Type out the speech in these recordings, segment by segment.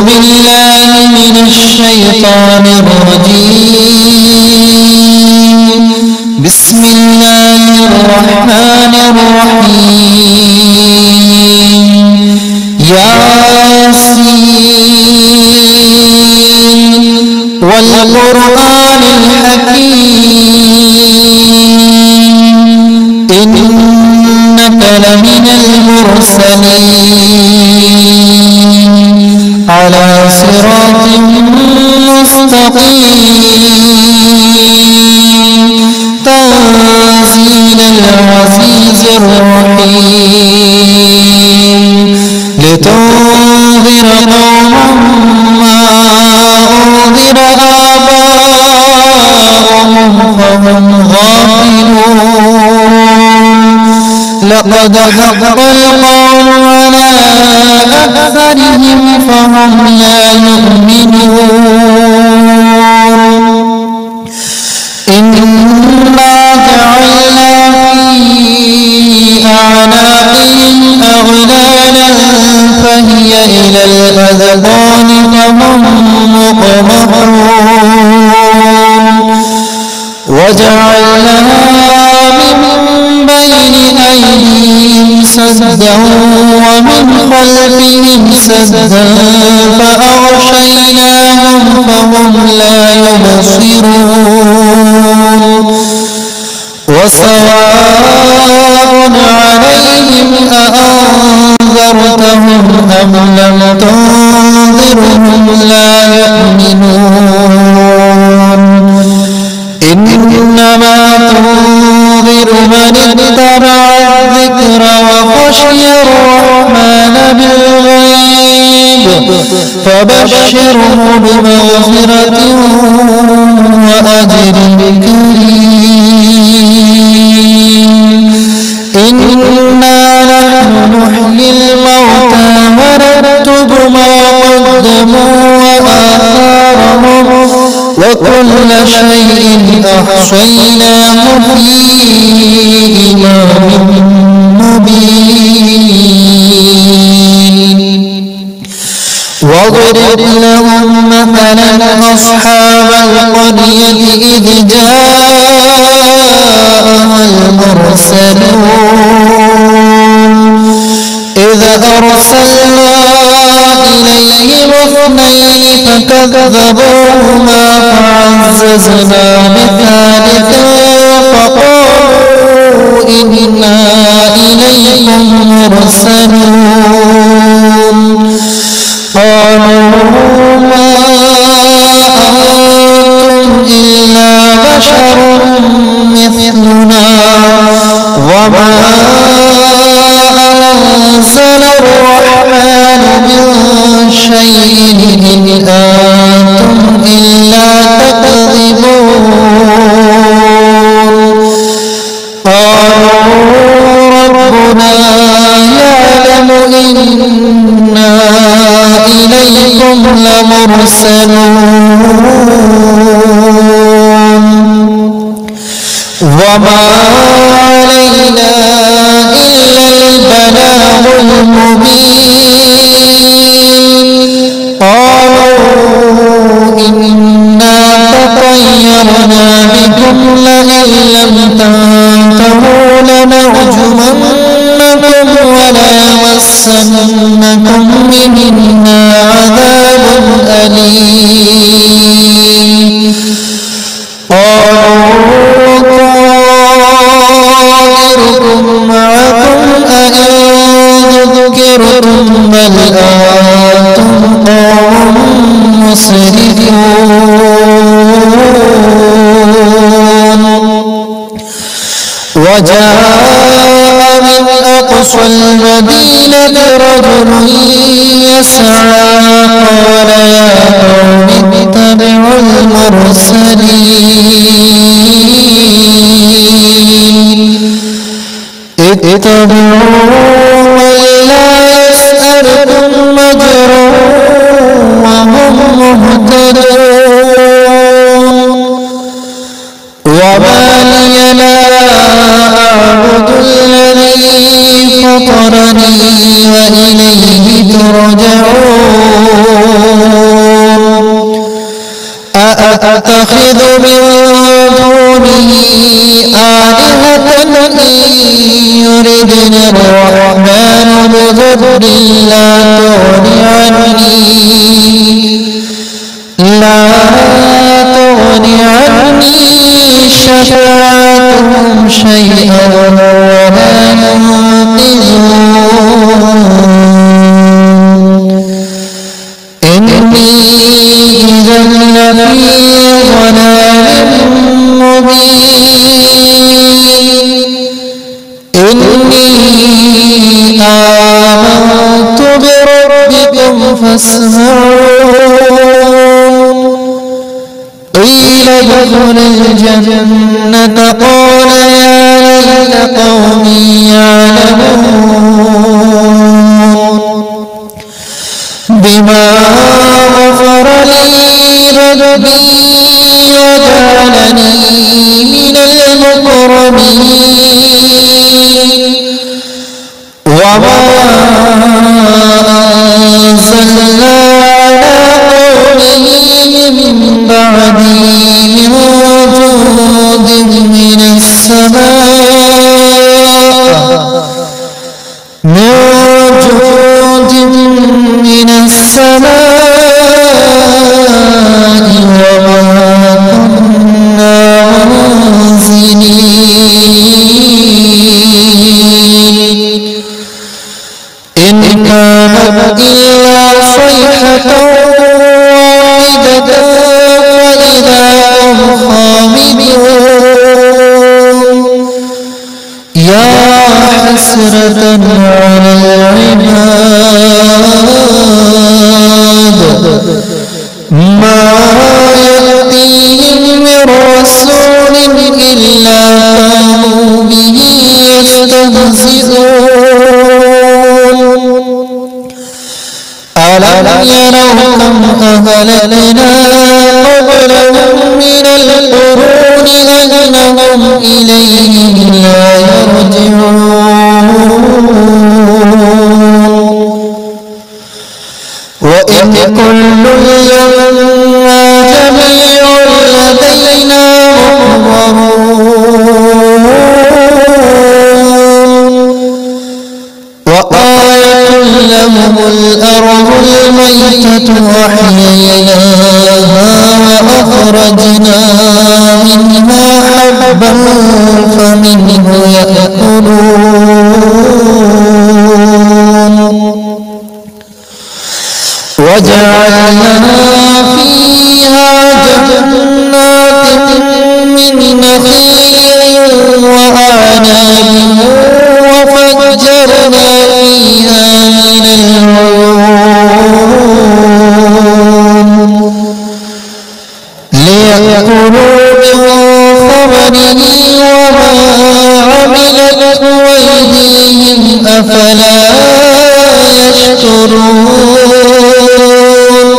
بالله من الشيطان الرجيم. بسم الله الرحمن الرحيم. ياسين والقرآن الحكيم إنك لمن المرسلين على صراط مستقيم تنزيل العزيز الرحيم لتنذر قوما ما أنذر آباؤهم فهم غافلون لقد حق القول على أكثرهم فهم لا يؤمنون إنا جعلنا في أعناقهم أغلالا فهي إلى الأذقان فهم مقمحون وجعلنا من بين أيديهم سدا ومن خلفهم سدا فأغشيناهم فهم لا يبصرون وسواء عليهم أأنذرتهم أم لم تنذرهم لا يؤمنون إنما تنذر من اتبع الذكر وخشي الرحمن بالغيب فبشره بمغفرة وأجر كريم إنا نحن نحيي الموتى ونكتب ما قدموا وآثارهم وكل شيء أحصيناه في إمام مبين واضرب لهم مثلا أصحاب القرية إذ جاءها المرسلون إذ أرسلنا إليهم اثنين فكذبوهما فعززنا بثالث فقالوا إنا إليكم مرسلون قالوا ما أنتم إلا بشر مثلنا وما أنزل الرحمن من شيء إن أنتم إلا تكذبون قالوا ربنا يعلم إنا إليكم لمرسلون وما علينا إلا البلاغ المبين قالوا إنا تطيرنا بكم لئن لم تنتهوا لنرجمنكم وليمسنكم منا عذاب أليم قالوا طائركم معكم أئن ذكرتم بل أنتم قوم مسرفون وجاء من أقصى المدينة رجل يسعى قال يا قوم اتبعوا المرسلين اتبعوا من لا يسألكم أجرا وهم مهتدون وما لي لا أعبد الذي فطرني وإليه ترجعون أأتخذ من دونه آلهة إن يردن الرحمن بضر لا تغن عني شفاعتهم شيئا ولا ينقذون إني إذا لفي ضلال مبين إني آمنت بربكم فاسمعون قيل ادخل الجنة قال يا ليت قومي يعلمون بما غفر لي ربي وجعلني من المكرمين وما أنزلنا على قومه من بعده من جند من السماء وما كنا منزلين إن كانت إلا صيحة واحدة فإذا هم خامدون يا حسرة على العباد ما يأتيهم من رسول إلا كانوا به يستهزئون ألم يروا كم أهلكنا قبلهم من القرون أنهم إليهم لا يرجعون وإن كل لما جميع لدينا محضرون وآية لهم الأرض الميتة أحييناها وأخرجنا منها حبا فمنه يأكلون وجعلنا فيها جنات من نخيل وأعناب وفجرنا فيها من العيون ليأكلوا من ثمره وما عملته أيديهم أفلا يشكرون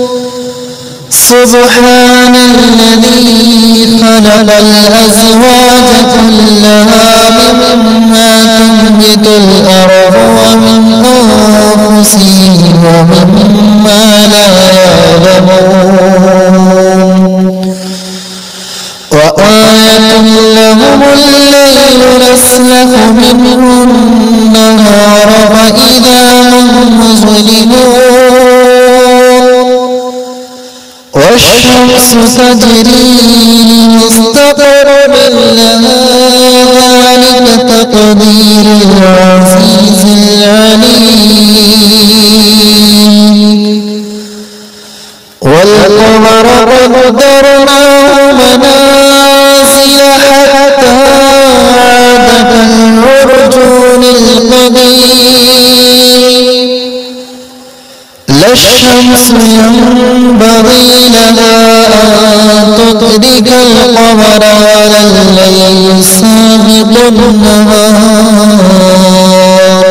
سبحان الذي خلق الأزواج كلها مما تنبت الأرض ومن أنفسهم ومما لا يعلمون وآية لهم الليل نسلخ منه النهار فإذا هم مظلمون والشمس تجري لمستقر لها ذلك تقدير العزيز العليم والقمر قدرناه منازل حتى عاد كالعرجون القديم لا الشمس ينبغي لها أن تدرك القمر ولا الليل سابق النهار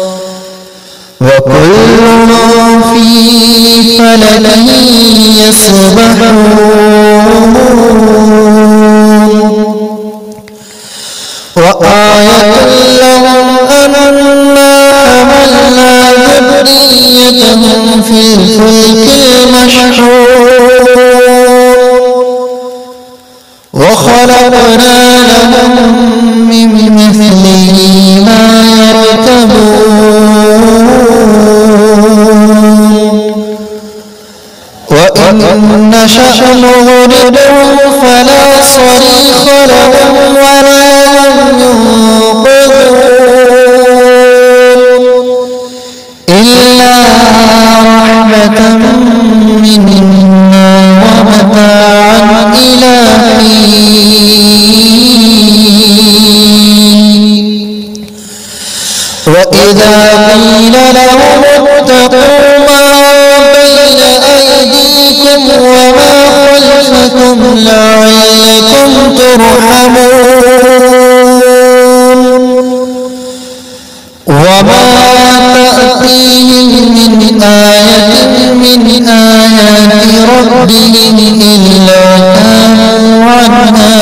وكل في فلك يسبحون وآية لهم أنا حملنا ذريتهم في الفلك المشحون خلقنا لهم من مثله ما يركبون وإن نشأ نغرقهم فلا صريخ لهم ولا هم ينقذون إلا رحمة منا ومتاعا إلى حين وإذا قيل لهم اتقوا ما بين أيديكم وما خلفكم لعلكم ترحمون وما تأتيهم من آية من آيات ربهم إلا كانوا عنها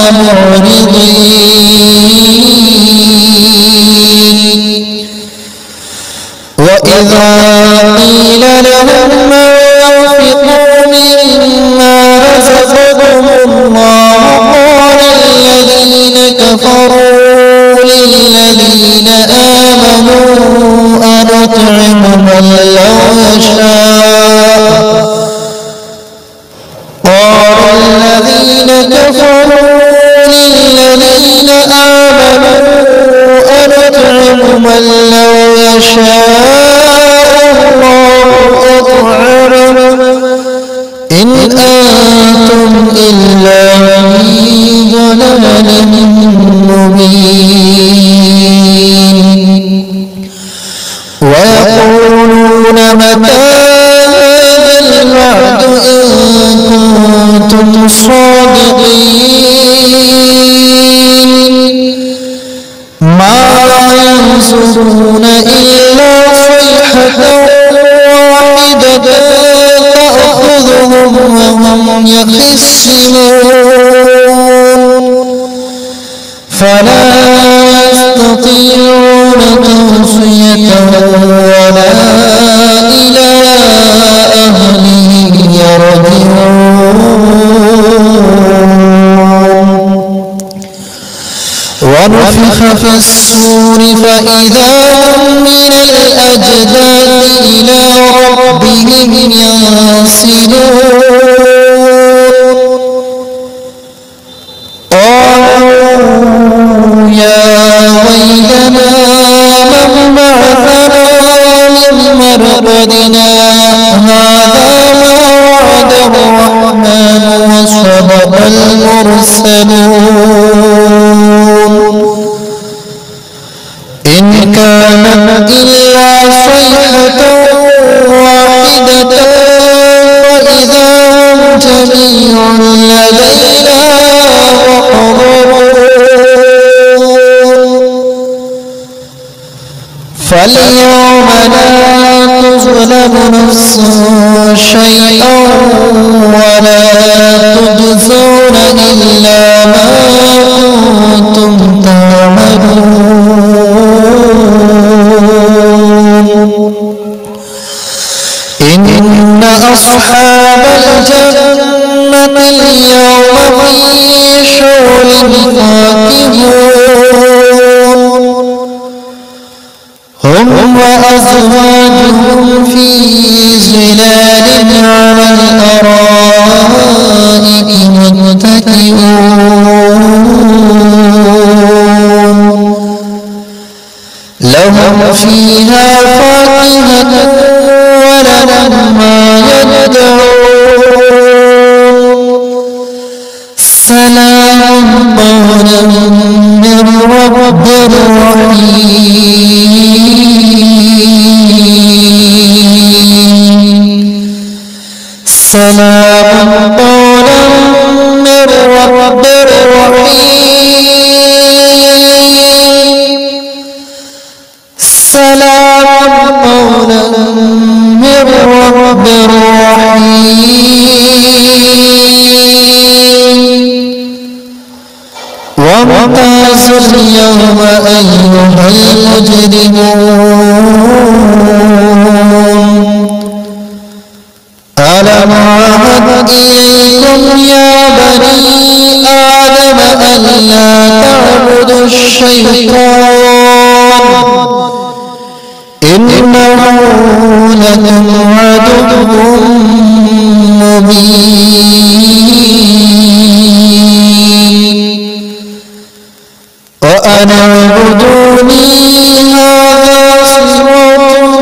معرضين وإذا قيل لهم أنفقوا مما رزقكم الله قال الذين كفروا للذين آمنوا أنطعم من لو يشاء قال الذين كفروا للذين آمنوا أنطعم من لو يشاء الله أطعمه إن أنتم إلا في ضلال مبين ويقولون متى هذا الوعد إن كنتم صادقين ما ينظرون إلا صيحة واحدة تأخذهم وهم يخصمون فلا يستطيعون توصية ولا إلى أهلهم يرجعون ونفخ في الصور فإذا هم من الأجداث إلى ربهم ينسلون قالوا يا ويلنا من بعثنا من مرقدنا هذا ما وعد الرحمن وصدق المرسلون إن كانت إلا صيحة واحدة وإذا هم جميع لدينا محضرون فاليوم لا تظلم نفس شيئا ولا تجزون إلا ما كنتم تعملون إن أصحاب الجنة اليوم في شغل فاكهون هم وأزواجهم في ظلال على الأرائك متكئون لهم فيها فاكهة ولهم ما يدعون سلام قولا من رب رحيم سلام قولا من رب رحيم سلام قولا من رب رحيم وامتازوا اليوم أيها المجرمون ألم أعهد إليكم يا بني آدم ألا تعبدوا الشيطان إنه لكم عدو مبين وأن اعبدوني هذا صراط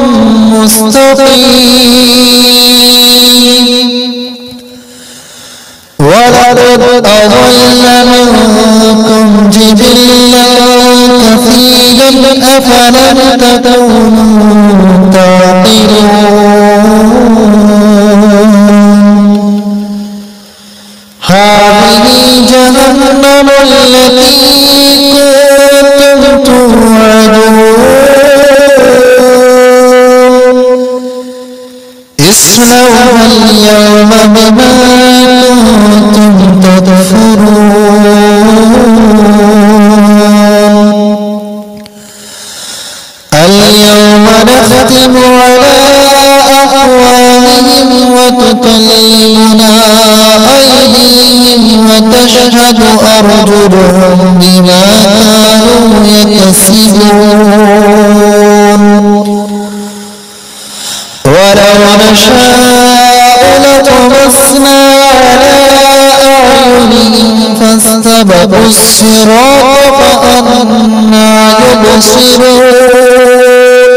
مستقيم ولقد أضل منكم جبلا كثيرا أفلم تكونوا تعقلون هذه جهنم التي كنتم توعدون اصلوها اليوم بما كنتم تكفرون اليوم نختم على أفواههم وتكلمنا أيديهم وتشهد أرجلهم بما كانوا يكسبون ولو نشاء لطمسنا على أعينهم فاستبقوا الصراط فأنى يبصرون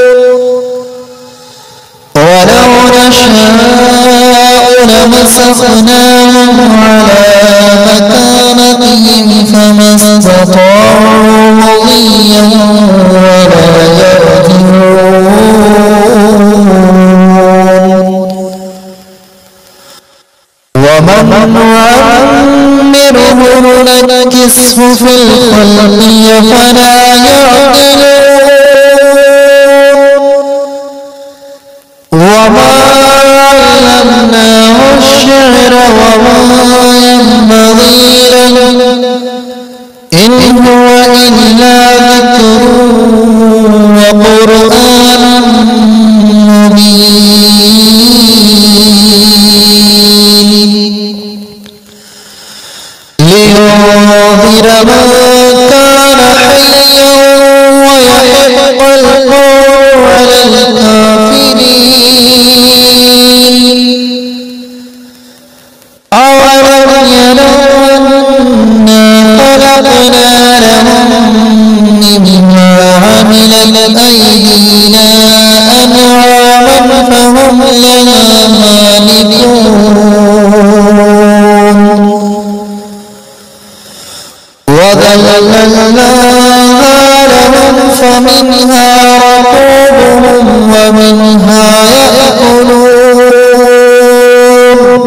ولو نشاء لمسخناهم على مكانتهم فما استطاعوا مضيا ولا يرجعون ومن نعمره ننكسه في الخلق فلا يعقلون وما علمناه الشعر وما ينبغي له إن هو إلا ذكر وقرآن مبين لينذر من كان حيا ويحق القول على الكافرين أولم يروا أنا خلقنا لهم مما عملت أيدينا أنعاما فهم لها مالكون وذللناها لهم فمنها ركوبهم ومنها يأكلون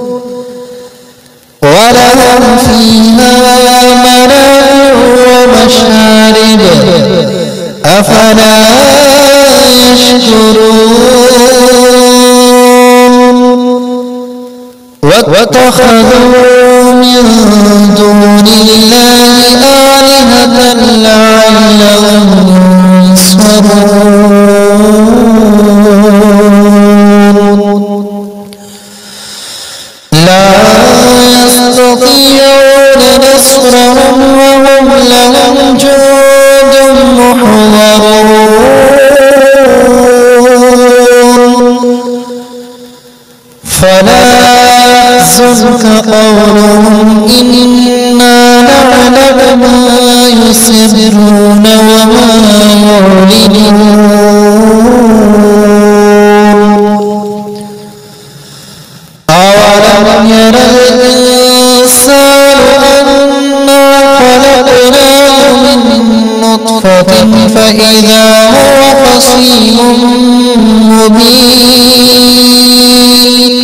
ولهم فيها منافع ومشارب أفلا يشكرون واتخذوا من دون الله آلهة لعلهم ينصرون لا يستطيعون نصرهم وهم لهم جند محضرون فلا يحزنك قولهم إنا نعلم ما يسرون وما يعلنون أولم ير الإنسان أنا خلقناه من نطفة فإذا هو خصيم مبين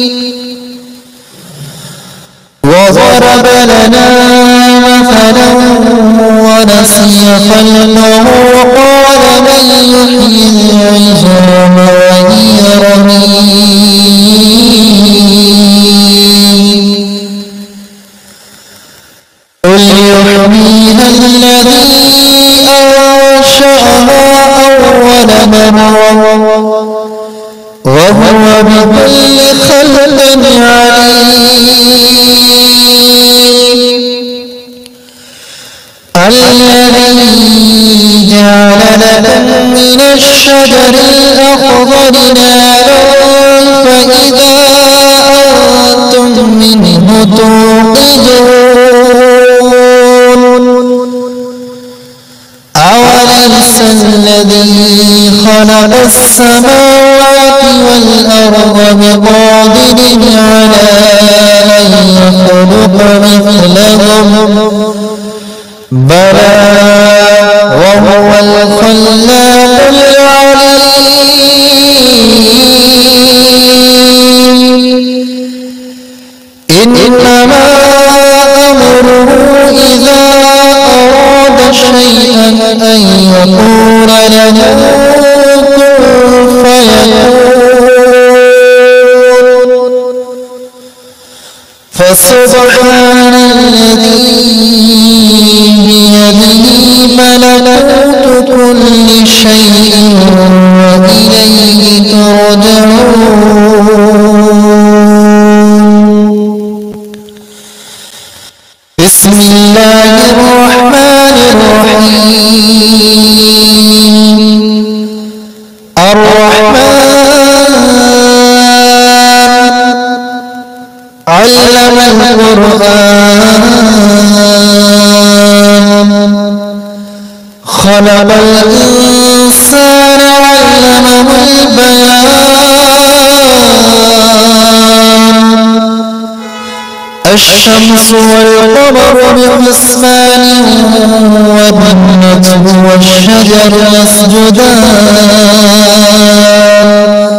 وضرب لنا مثلا ونسي خلقه وقال من يحيي العظام وهي رميم قل يحييها الذي أنشأها أول مرة وهو بكل خلق عليم الشجر الأخضر نارا فإذا أنتم منه توقدون أوليس الذي خلق السماوات والأرض بقادر على أن يخلق مثلهم بلى وهو الخلاق العليم إنما أمره إذا أراد شيئا أن يقول له كن فيكون فسبحان الذي بيده ملكوت كل شيء وإليه ترجعون بسم الله الرحمن الرحيم الرحمن علم القرآن خلق الإنسان علمه البيان الشمس والقمر بحسبان والنجم والشجر يسجدان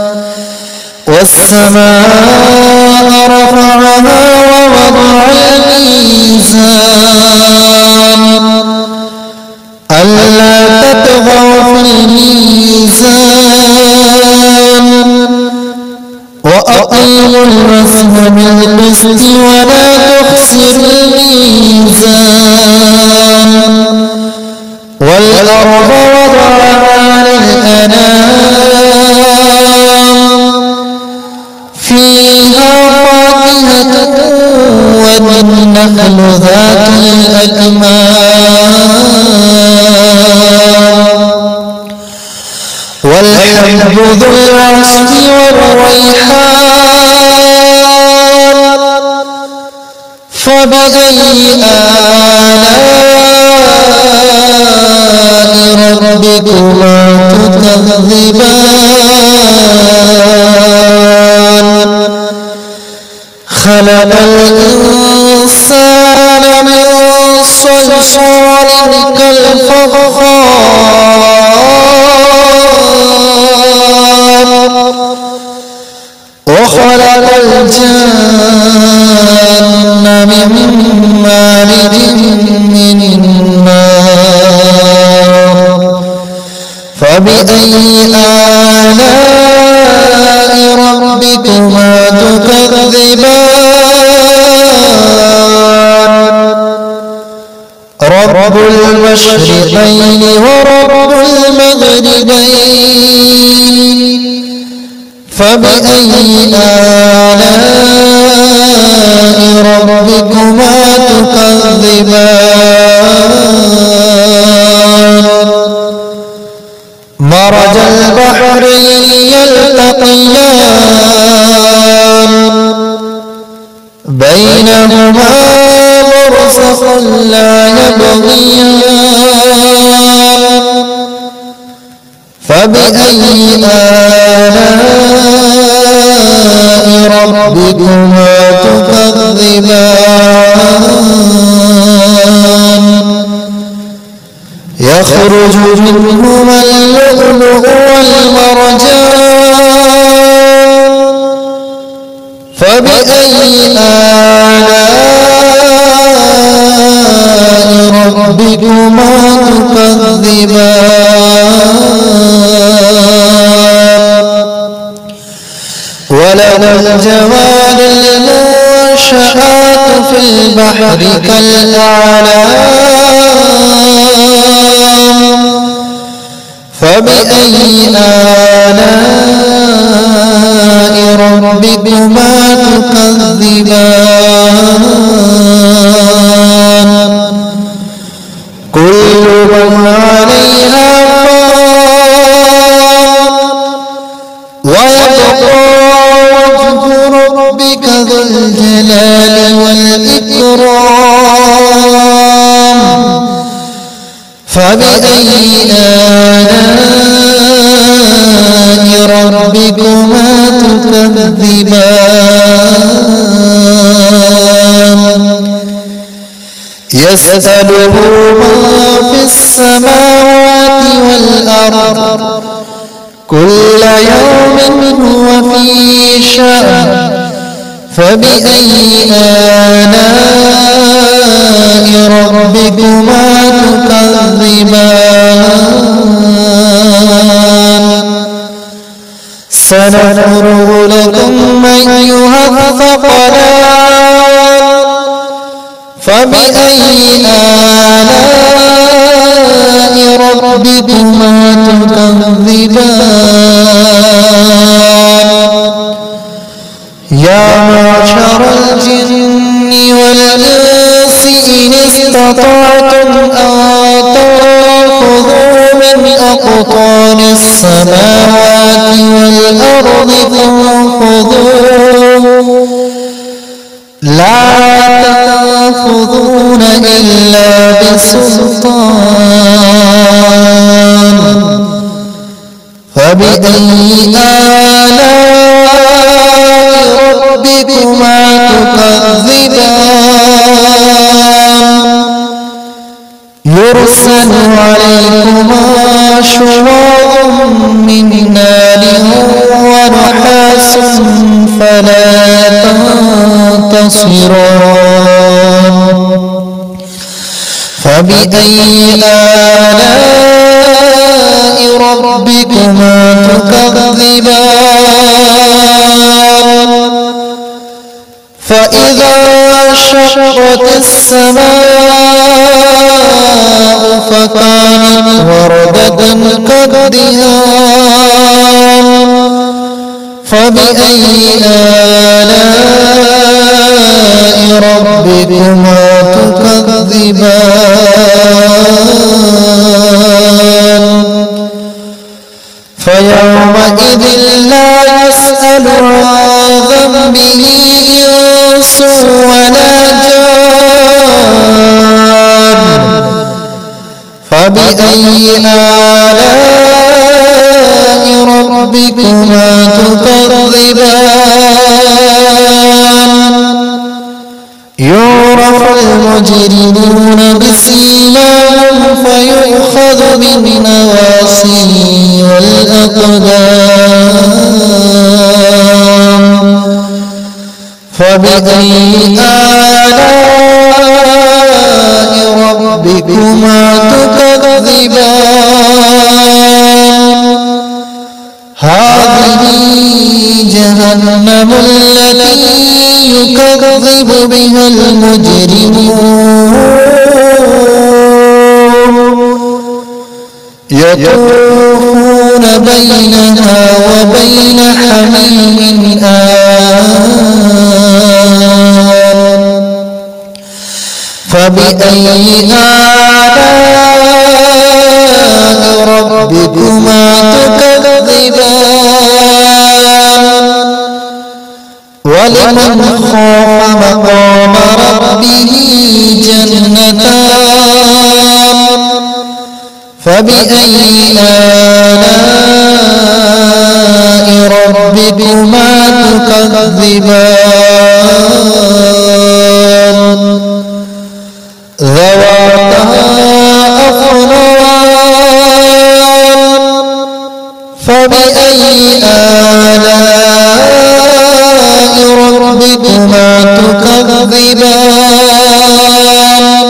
والسماء رفعها ووضع الميزان ألا تطغوا في الميزان وأقيموا الوزن بالقسط ولا تخسروا الميزان والأرض وضعها للأنام فيها فاكهة والنخل ذات الأكمام والحب ذو العصف والريحان فبأي آلاء ربكما تكذبان خلق الإنسان من صلصال كالفخار وخلق الجن من مارج من النار فبأي آلاء ربكما تكذبان رب المشرقين ورب المغربين فبأي آلاء ربكما تكذبان مرج البحرين يلتقيان بينهما برزخ لا يبغيان فبأي آلاء ربكما تكذبان يخرج منهما اللؤلؤ والمرجان فبأي آلاء ربكما تكذبان وله الجوار المنشآت في البحر كالأعلام فبأي آلاء ربكما تكذبان كل من عليها فان يسأله ما في السماوات والأرض كل يوم هو في شأن فبأي آلاء ربكما تكذبان سنفرغ لكم أيها الثقلان فبأي آلاء ربكما تكذبان يا معشر الجن والإنس إن استطعتم أن تنفذوا من أقطار السماوات والأرض فانفذوا لا تنفذون إلا بسلطان فبأي آلاء ربكما تكذبان يرسل عليكما شواظ من نار ونحاس فلا تنتصران فبأي آلاء ربكما تكذبان فإذا انشقت السماء فكانت وردة كالدهان فبأي آلاء ربكما تكذبان فيومئذ لا يسأل عن ذنبه إنس ولا جان فبأي آلاء ربكما تكذبان يعرف المجرمون بسيماهم فيؤخذ بالنواصي والأقدام فبأي آلاء ربكما تكذبان هذه جهنم التي يكذب بها المجرمون يطوفون بينها وبين حميم آن فبأي آلاء ربكما تكذبان ولمن خاف مقام ربه جنتان فبأي آلاء ربكما تكذبان ذواتا أفنان فبأي آلاء ربكما تكذبان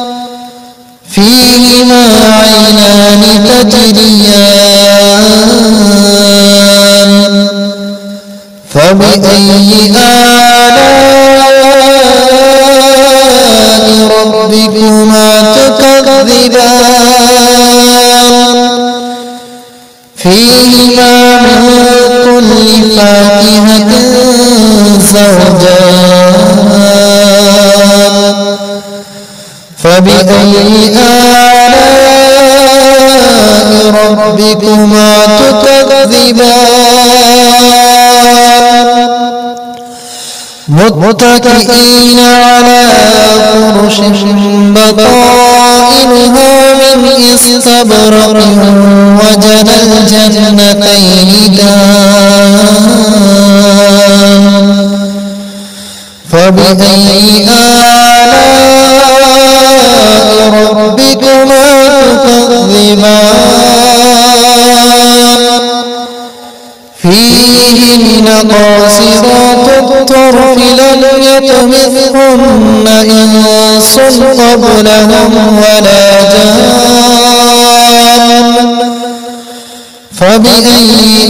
فيهما عينان تجريان فبأي آلاء ربكما تكذبان فيهما من كل فاكهة زوجان فبأي آلاء ربكما تكذبان متكئين على فرش بطائنها من استبرق وجنى الجنتين دان فبأي آلاء ربكما تكذبان فيهن قاصرات الطرف لم يطمثهن إنس قبلهم ولا جان فبأي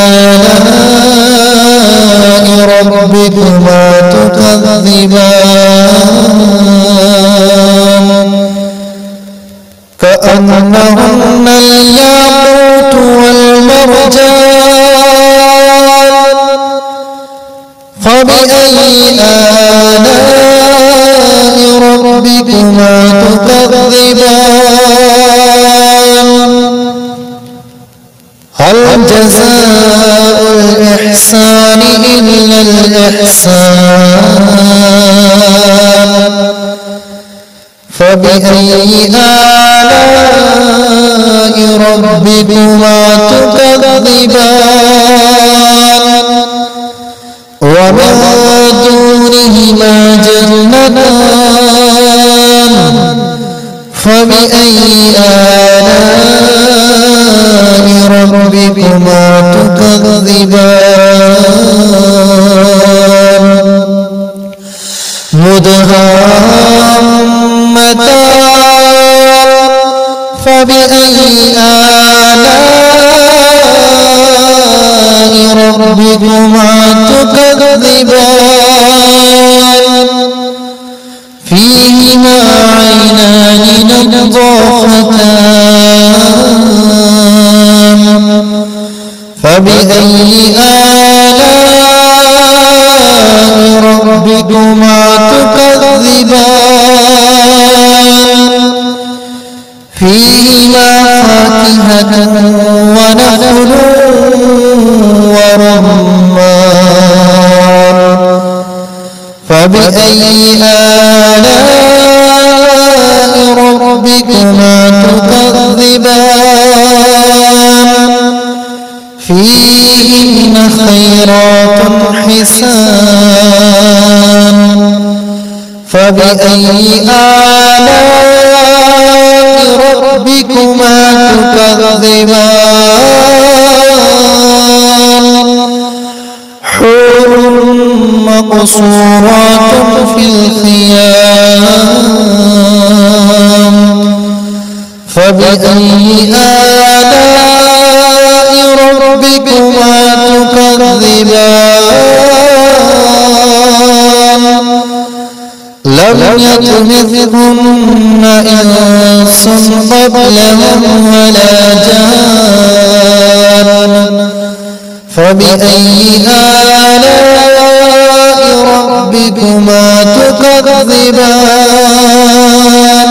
آلاء ربكما تكذبان كأنهن الياقوت والمرجان فبأي آلاء ربكما تكذبان هل جزاء الإحسان إلا الإحسان فبأي آلاء ربكما تكذبان ومن دونهما جنتان فبأي آلاء ربكما تكذبان مدهامتان فبأي آلاء ربكما تكذبان فيهما عينان نضاختان فبأي آلاء ربكما تكذبان فيهما فاكهة ونخل ورمان فبأي آلاء ربكما تكذبان فيهن خيرات حسان فبأي آلاء ربكما تكذبان حور مقصورات في الخيام فبأي آلاء ربكما تكذبان لم يطمثهن إنس قبلهم ولا جان فبأي آلاء ربكما تكذبان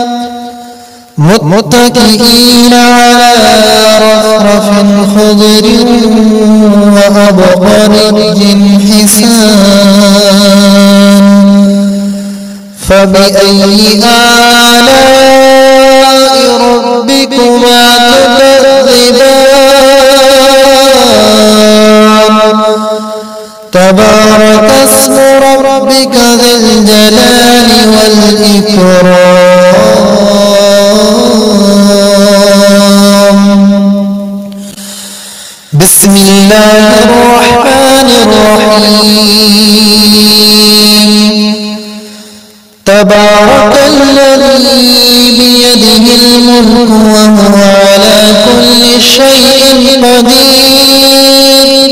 متكئين على رفرف خضر وأبقرج حسان فبأي آلاء ربكما تكذبان تبارك اسم ربك ذي الجلال والإكرام بسم الله الرحمن الرحيم تبارك الذي بيده الملك وهو على كل شيء قدير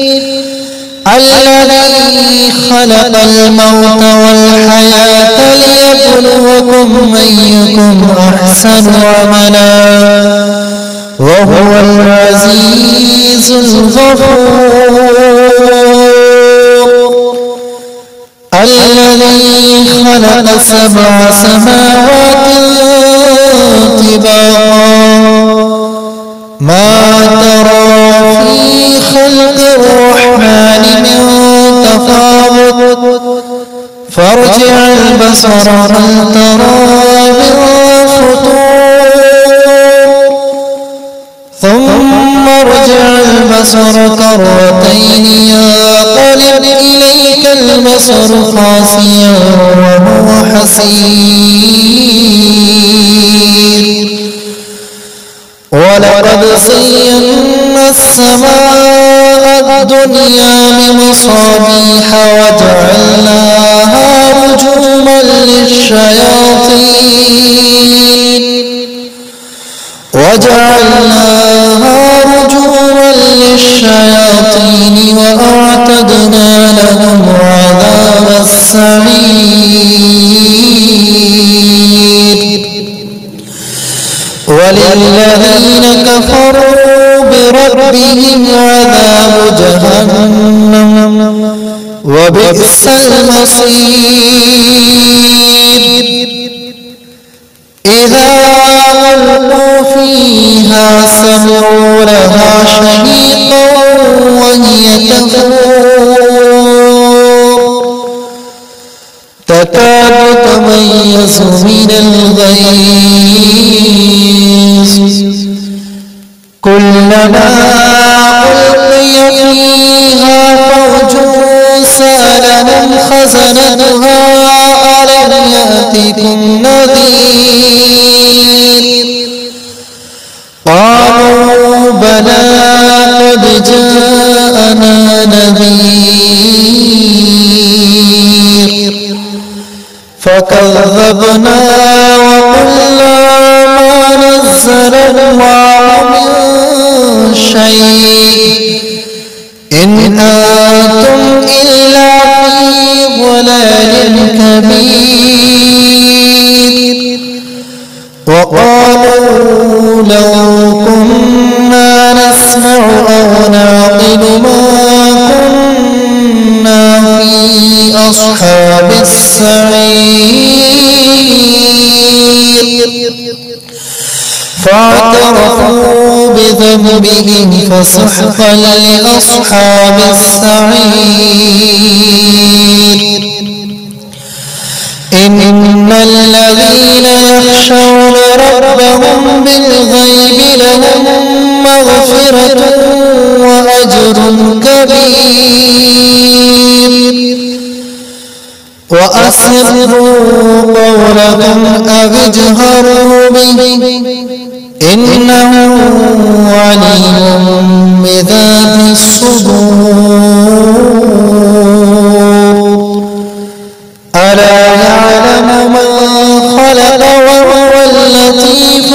الذي خلق الموت والحياة ليبلوكم أيكم أحسن عملا وهو العزيز الغفور الذي خلق 7 سماوات طباقا ما ترى في خلق الرحمن من تفاوت فارجع البصر هل ترى من فطور ثم ارجع البصر كرتين ينقلب إليك البصر خاسئا وهو حسير ولقد زينا السماء الدنيا بمصابيح وجعلناها رجوما للشياطين وأعتدنا لهم عذاب السعير وللذين كفروا بربهم عذاب جهنم وبئس المصير إذا ألقوا فيها سمعوا لها شهيقا وهي تكاد تميز من الغيظ كلما ألقي فيها فوج سألهم خزنتها ألم يأتكم نذير قالوا بلى قد جاءنا نذير فكذبنا وقلنا ما نزل الله من شيء إن أنتم إلا في ضلال كبير وقالوا لو كنا نسمع أو نعقل ما كنا في أصحاب السعير فاعترفوا بذنبهم فسحقا لأصحاب السعير إن الذين يخشون ربهم بالغيب لهم مغفرة وأجر كبير وأسروا قولكم أو اجهروا به إنه عليم بذات الصدور ألا يعلم من خلق وهو اللطيف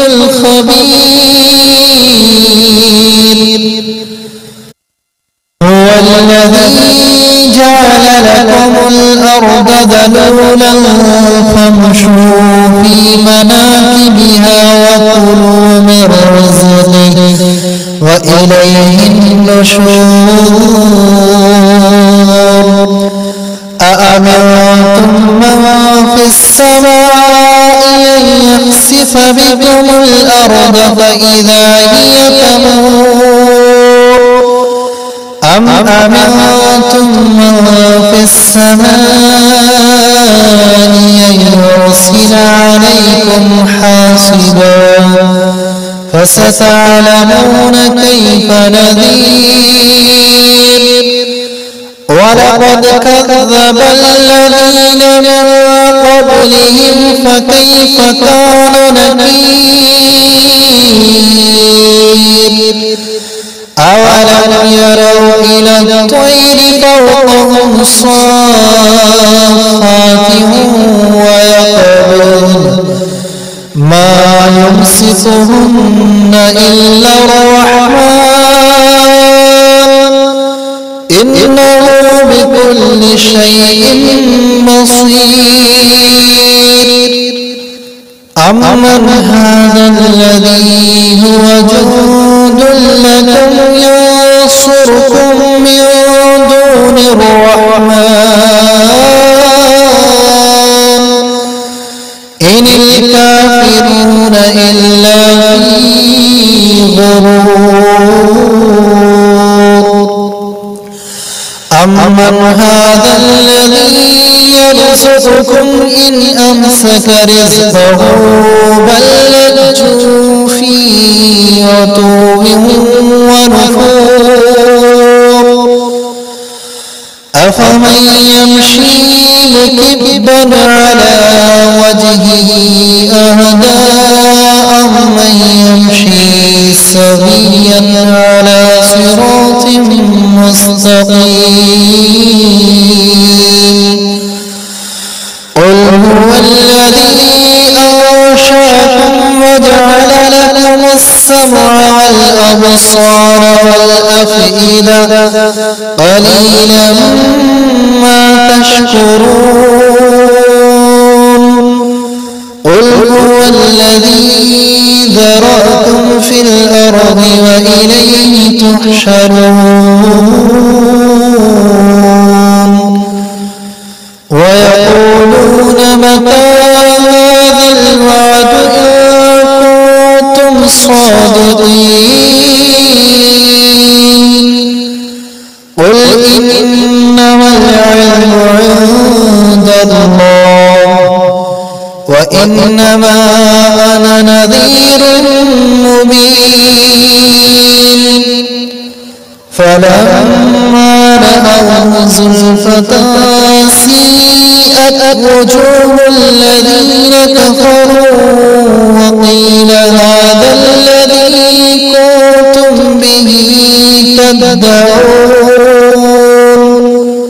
الخبير هو الذي جعل لكم الأرض ذلولا فامشوا في مناكبها وكلوا من رزقه وإليه النشور أأمنتم من في السماء أن يخسف بكم الأرض فإذا هي تمور أم أمنتم من في السماء أن يرسل عليكم حاصبا فستعلمون كيف نذير ولقد كذب الذين من قبلهم فكيف كان نكير أولم يروا إلى الطير فوقهم صافات ويقبضن ما يمسكهن إلا الرحمن إنه بكل شيء بصير أمن هذا الذي هو جند لكم ينصركم من دون الرحمن إن الكافرون إلا في غرور أمن هذا الذي يرزقكم يرزقكم إن أمسك رزقه بل لجوا في عتو ونفور أفمن يمشي مكبا على وجهه أهدى أمن يمشي سويا على صراط مستقيم قل هو الذي أنشأكم وجعل لكم السمع والأبصار والأفئدة قليلا ما تشكرون قل هو الذي ذرأكم في الأرض وإليه تحشرون ويقولون متى هذا الوعد إن كنتم صادقين قل إنما العلم عند الله وإنما أنا نذير مبين فلما رأوه زلفة سيئت وجوه الذين كفروا وقيل هذا الذي كنتم به تدعون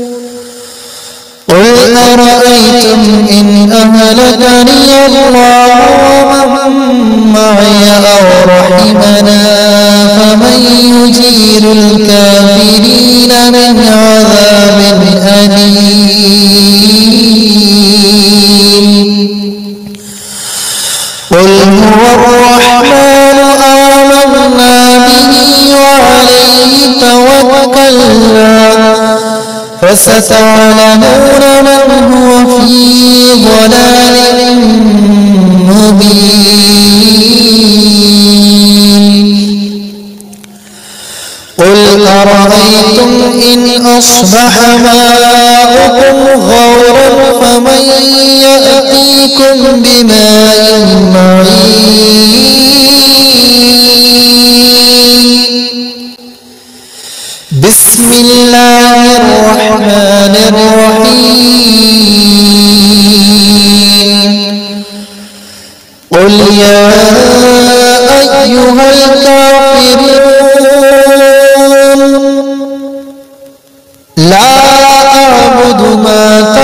قل أرأيتم إن أهلكني الله ومن معي أو رحمنا فمن يجير الكافرين من عذاب أليم قل هو الرحمن آمنا به وعليه توكلنا فستعلمون من هو في ضلال مبين قل أرأيتم إن أصبح ماؤكم غورا فمن يأتيكم بماء معين بسم الله الرحمن الرحيم قل يا أيها الكافرون لا أعبد ما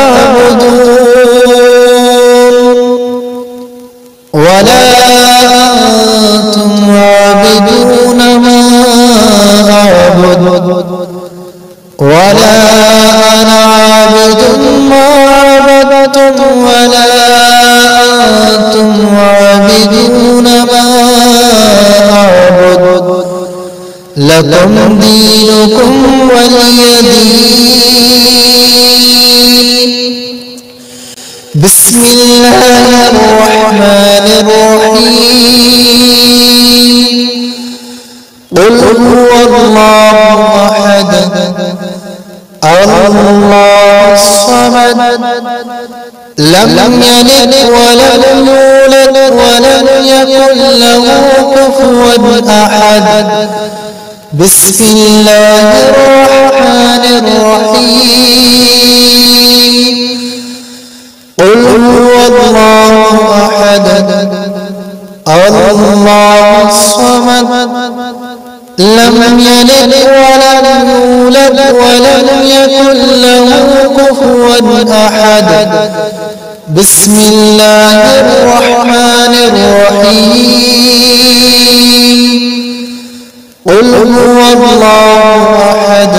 تعبدون ولا أنتم عابدون ما أعبد ولا أنا عابد ما عبدتم ولا أنتم عابدون ما أعبد لكم دينكم ولي دين بسم الله الرحمن الرحيم قل هو الله أحد الله الصمد لم يلد ولم يولد ولم يكن له كفوا أحد بسم الله الرحمن الرحيم قل هو الله أحد الله الصمد لم يلد ولم يولد ولم يكن له كفوا أحد بسم الله الرحمن الرحيم قل هو الله أحد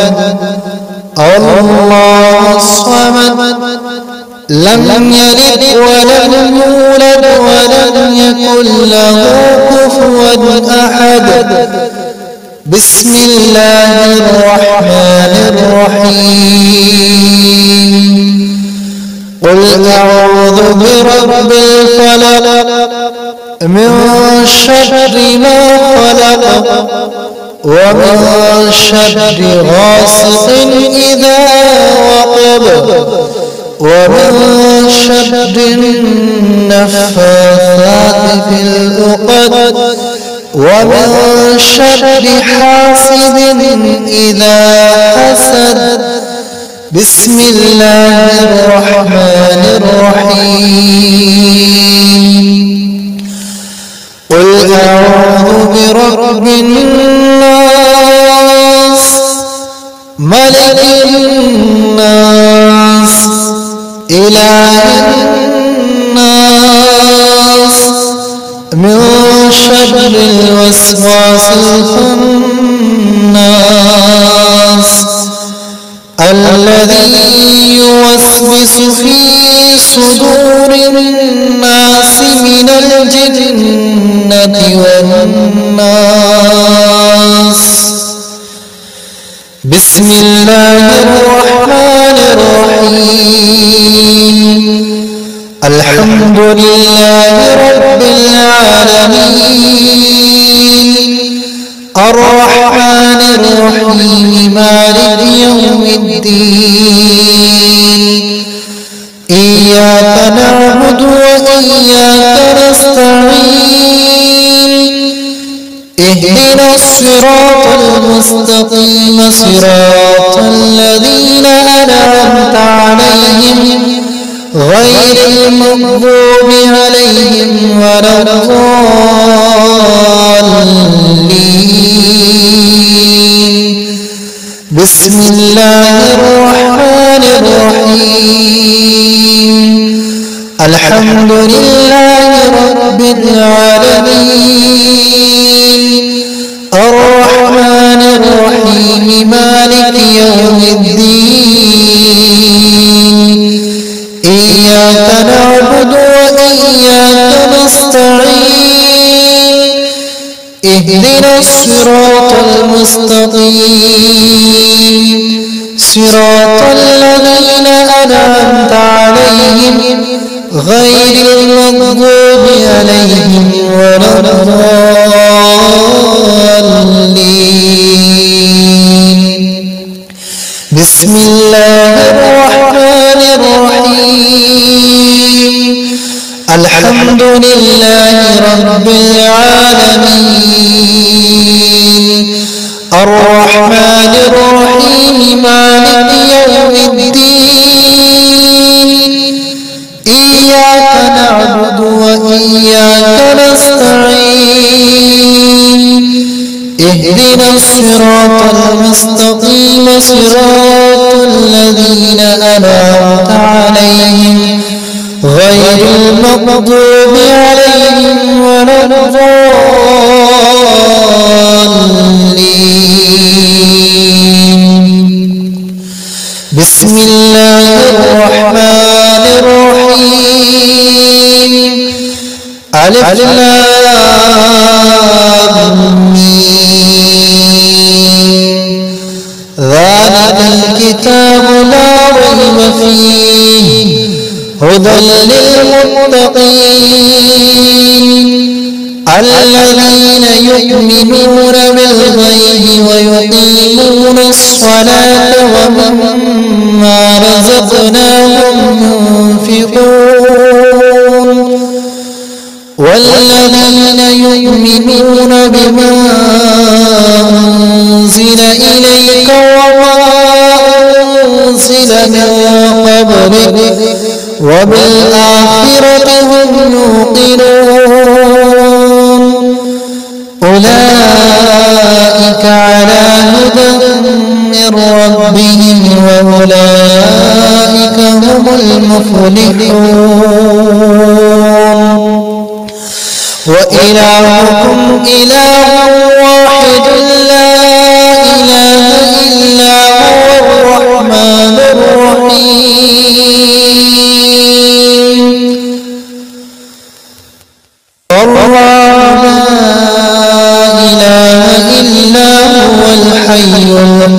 الله الصمد لم يلد ولم يولد ولم يكن له كفوا أحد بسم الله الرحمن الرحيم قل أعوذ برب الفلق من شر ما خلق ومن شر غاسق إذا وقب ومن شر النفاثات في العقد ومن شر حاسد إذا حسد. بسم الله الرحمن الرحيم. قل أعوذ برب الناس ملك الناس إله الناس من شر الوسواس الخناس الذي يوسوس في صدور الناس من الجنة والناس. بسم الله الرحمن الرحيم. الحمد لله رب العالمين الرحمن الرحيم مالك يوم الدين إياك نعبد وإياك نستعين اهدنا الصراط المستقيم صراط الذين أنعمت عليهم غير المغضوب عليهم ولا الضالين. بسم الله الرحمن الرحيم. الحمد لله رب العالمين الرحمن الرحيم مالك يوم الدين إياك نعبد وإياك نستعين اهدنا الصراط المستقيم صراط الذين أنعمت عليهم غير المغضوب عليهم ولا الضالين. بسم الله الرحمن الرحيم. الحمد لله رب العالمين الرحمن الرحيم مالك يوم الدين إياك نعبد وإياك نستعين اهدنا الصراط المستقيم صراط الذين أنعمت عليهم غير المغضوب عليهم ولا الضالين. بسم الله الرحمن الرحيم. ألف لام ميم ذلك الكتاب لا ريب فيه هدى للمتقين الذين يؤمنون بالغيب ويقيمون الصلاة ومما رزقناهم ينفقون والذين يؤمنون بما أنزل إليك وما أنزل من قبلك وبالآخرة هم يوقنون أولئك على هدى من ربهم وأولئك هم المفلحون. وإلهكم إله واحد لا إله إلا هو الرحمن الرحيم. الله لا إله إلا هو الحي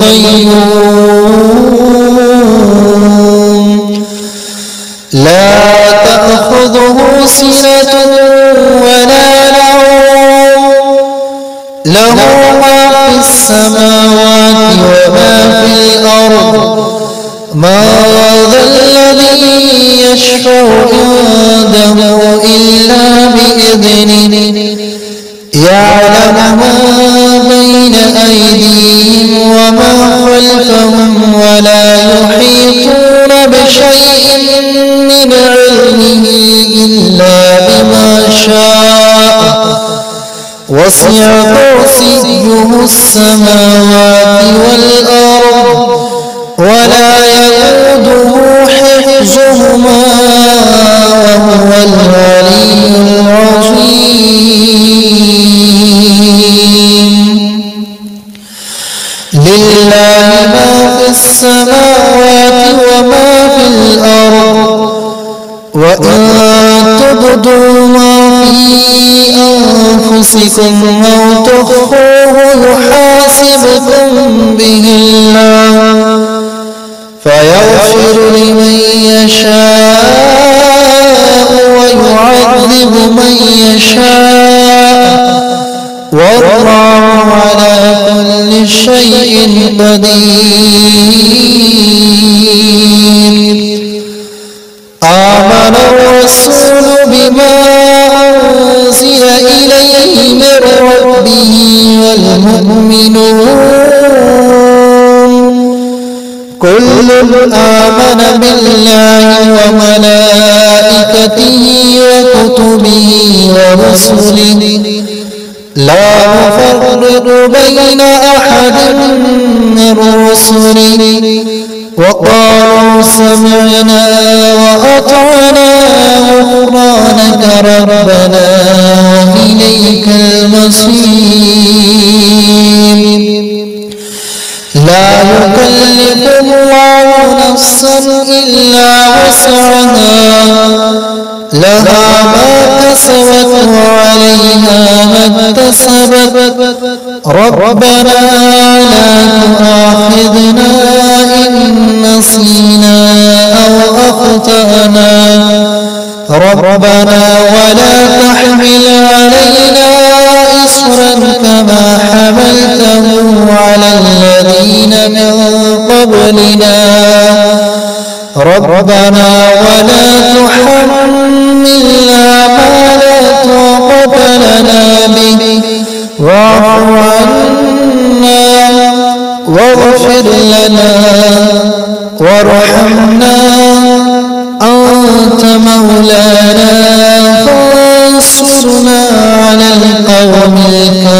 القيوم لا تأخذه سنة ولا نوم له ما في السماوات وما في الأرض ما ذا الذي يشفع عنده إلا بإذنه يعلم ما بين أيديهم وما خلفهم ولا يحيطون بشيء من علمه إلا بما شاء وسع كرسيه السماوات والأرض ولا يئوده حفظهما وهو العلي العظيم لله ما في السماوات وما في الأرض وإن تبدوا ما في أنفسكم أو تخفوه يحاسبكم به الله فيغفر لمن يشاء ويعذب من يشاء والله على كل شيء قدير آمن الرسول بما أنزل إليه من ربه والمؤمنون كل آمن بالله وملائكته وكتبه ورسله لا نفرق بين أحد من رسله وقالوا سمعنا وأطعنا غفرانك ربنا وإليك المصير لا يكلف الله نفسا إلا وسعها لها ما كسبت وعليها ما اكتسبت ربنا لا تؤاخذنا إن نسينا أو أخطأنا ربنا ولا تحمل علينا إصرا كما حملته على الذين من قبلنا ربنا ولا تحملنا ما لا طاقة لنا به واعف عنا واغفر لنا وارحمنا أنت مولانا فانصرنا على القوم الكافرين